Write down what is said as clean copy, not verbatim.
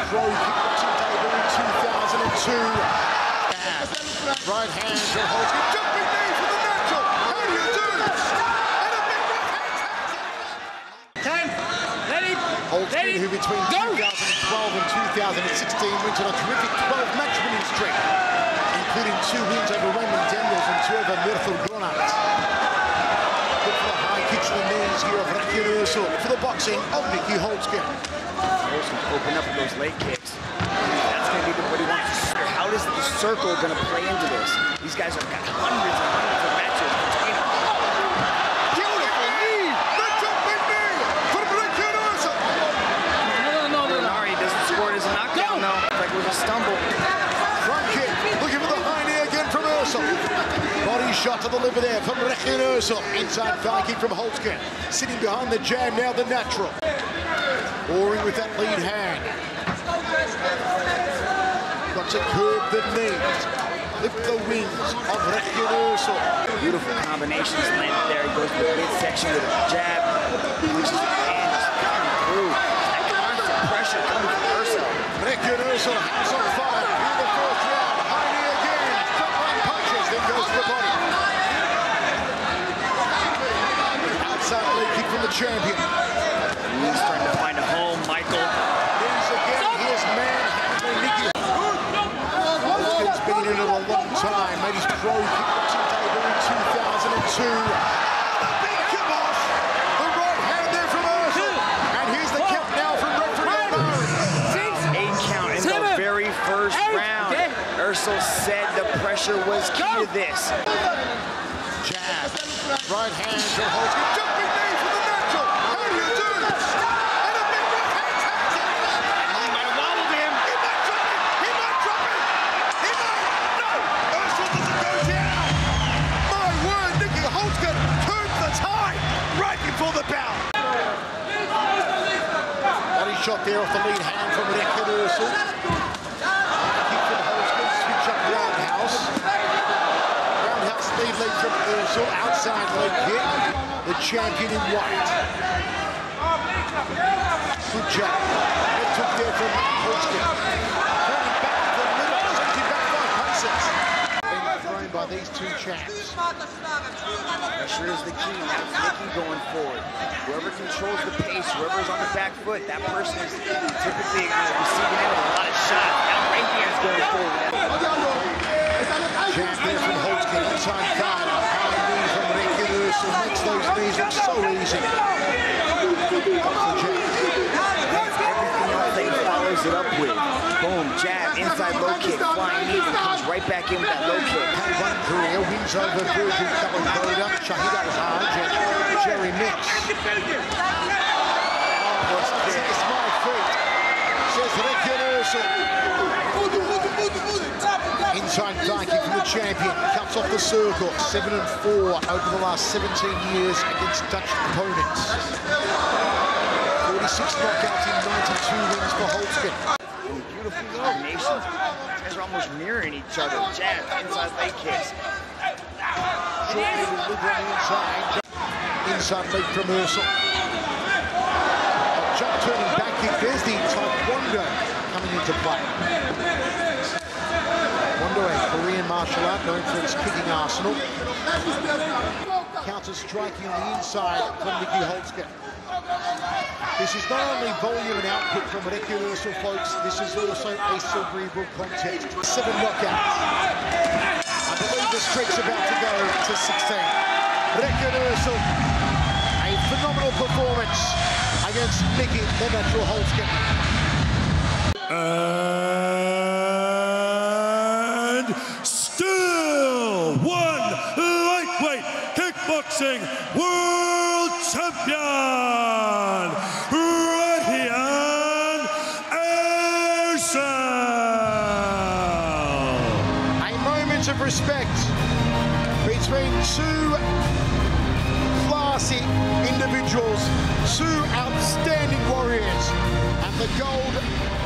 pro kickboxing debut in 2002. Right hand to Holtzkin. Jumping knee for the natural. How do you do this? And a big right hand. 10. Let him. Holtzkin, who between 2012 and 2016 went on a terrific 12-match winning streak, including 2 wins over Raymond Daniels and 2 over Mirthel Gronat. Look for the high kicks to the knees here of Rekian Ursel for the boxing of Mickey Holtzkin. Holtzkin open up with those leg kicks. That's going to be what he wants to see. How is the circle going to play into this? These guys have got hundreds and hundreds of matches between them. Beautiful knee! The jumping knee from Rekian Ursel! No. Nari doesn't score it as a knockdown, though. Like it was a stumble. Front kick, looking for the high knee again from Ursel. Body shot to the liver there from Rekian Ursel. Inside thigh kick from Holtzkin. Sitting behind the jab now, the natural. Boring with that lead hand. Got to curb the knees. Lift the wings of Rekian Ursel. Beautiful combinations landed there. He goes to the midsection with a jab. Pushes the hand, just coming through. That constant pressure coming from Ursel. Rekian Ursel, hands on fire. In the fourth round. High knee again. Front-line punches, then goes to the body. Outside leg kick from the champion. He's trying to find a home, Michael. Knees again. Here's manhandling Mickey. Holtzkin's been in it a long time. Made his pro kickboxing debut in 2002. The big kibosh. The right hand there from Ursel. And here's the count now from referee Omari. 8 count in the very first round. Ursel said the pressure was key to this. Jab. Right hand from Holtzkin. Jumping knee for the natural. How do you do this? And a big right hand tags it. He might have wobbled him. He might drop it. He might drop it. He might. No. Ursel doesn't go down. My word, Mickey Holtzkin turned the tide right before the bell. Body shot there off the lead hand from Rekian Ursel. Kick from Holtzkin. Switch up roundhouse. Roundhouse lead leg from Ursel. Outside leg kick. The champion in white. Good jab. It took there from Holtzkin. Turning back to the middle, sending back 5 paces. Being thrown by these 2 champs. Pressure is the key. That's Mickey going forward. Whoever controls the pace, whoever's on the back foot, that person is typically receiving end of a lot of shots. Now Rekian's going forward. Jab there from Holtzkin. Inside thigh. High knee from Rekian Ursel. Makes those knees look so easy. Everything else that he follows it up with. Boom, jab, inside low kick, flying knee, and comes right back in with that low kick. K1 career wins over Virgil Cavalcada, Shahid Al-Haj, and Jerry Mix. It's my feet, says Rekian Ursel. Inside thigh kick from the champion, cuts off the circle. 7-4 over the last 17 years against Dutch opponents. 46 knockouts in 92 wins for Holtzkin. Beautiful combinations. These guys are almost mirroring each other. Jab, inside leg kicks. Short leg with Luger on the inside. Inside leg from Ursel. Jump turning back kick. There's the Taekwondo coming into play. Taekwondo, a Korean martial art known for its kicking arsenal. Counter striking on the inside from Mickey Holtzkin. This is not only volume and output from Rekian Ursel, folks, this is also a cerebral contest. 7 knockouts. I believe the streak's about to go to 16. Rekian Ursel, a phenomenal performance against Mickey the Natural Holtzkin. And still one lightweight kickboxing world champion, Rekian Ursel. A moment of respect between 2 classy individuals, 2 outstanding warriors, and the gold